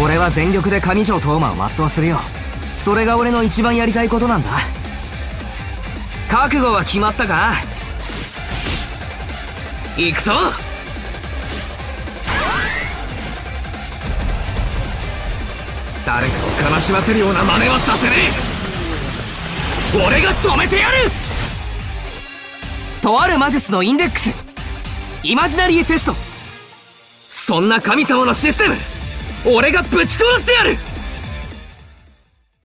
俺は全力で上条東馬を全うするよ。それが俺の一番やりたいことなんだ。覚悟は決まったか？行くぞ。誰かを悲しませるような真似はさせねえ。俺が止めてやる。とある魔術のインデックス、イマジナリーフェスト。そんな神様のシステム、俺がぶち殺してやる。